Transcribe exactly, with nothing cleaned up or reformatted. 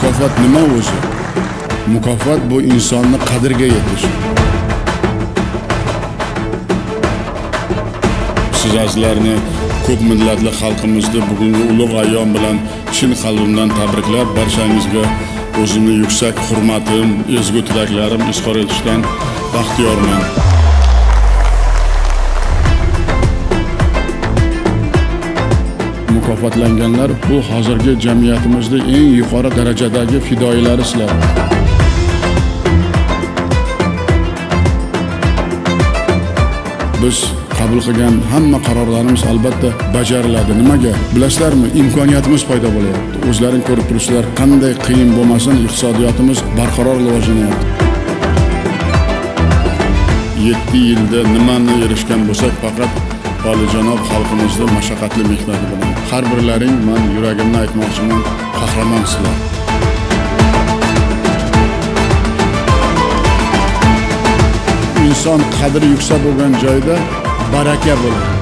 Mukofot nima o'zi? Mukofot bu insonni qadriga yetish. Siz azlarni ko'p millatli xalqimizni bugungi ulug' ayyom bilan chin qalbimdan tabriklab, barchangizga o'zimning yuksak hurmatim, ezgu tilaklarim izhor etishdan baxtiyorman. Mukofotlanganlar bu hozirgi jamiyatimizda eng yuqori darajadagi fidoyilari sizlar. Biz qabul qilgan hamma qarorlarimiz albatta bajariladi. Nimaga? Bilasizlarmi? Imkoniyatimiz paydo bo'lyapti. O'zlaring ko'rib turibsizlar, qanday qiyin bo'lmasin, iqtisodiyotimiz barqaror rivojlanyapti. yetti yilda nimani erishgan bo'lsak, faqat olijanob xalqimizning mashaqqatli mehnati bilan. Har birlaring men yuragimni aytmoqchiman, qahramonsizlar. Inson qadri yuksak bo'lgan joyda baraka bo'ladi.